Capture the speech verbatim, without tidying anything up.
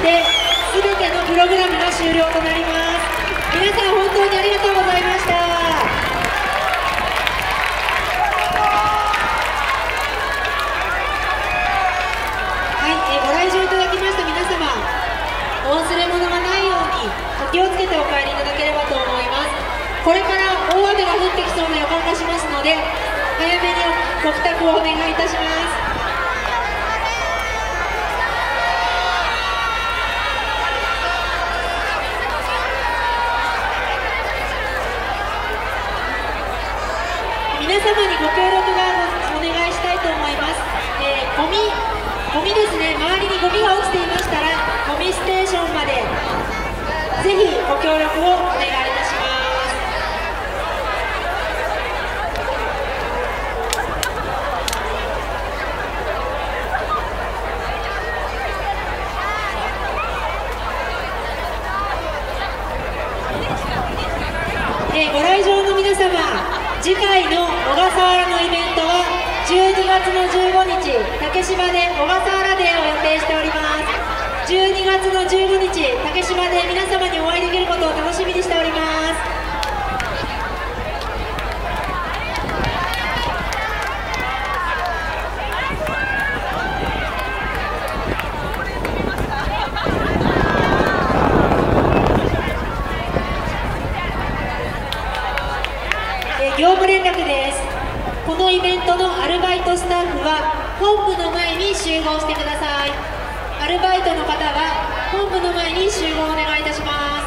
して全てのプログラムが終了となります。皆さん本当にありがとうございました。はい、えー、ご来場いただきました皆様、お忘れ物がないようにお気をつけてお帰りいただければと思います。これから大雨が降ってきそうな予感がしますので、早めにご帰宅をお願いいたします。皆様にご協力がお願いしたいと思います。えー、ゴミ、ゴミですね、周りにゴミが落ちていましたら、ゴミステーションまでぜひご協力をお願いいたします。えー、ご来場の皆様、次回の小笠原のイベントはじゅうにがつのじゅうごにち、竹芝で小笠原デーを予定しております。じゅうにがつのじゅうごにち、竹芝で皆様にお会いできることを楽しみにしております。業務連絡です。このイベントのアルバイトスタッフは本部の前に集合してください。アルバイトの方は本部の前に集合お願いいたします。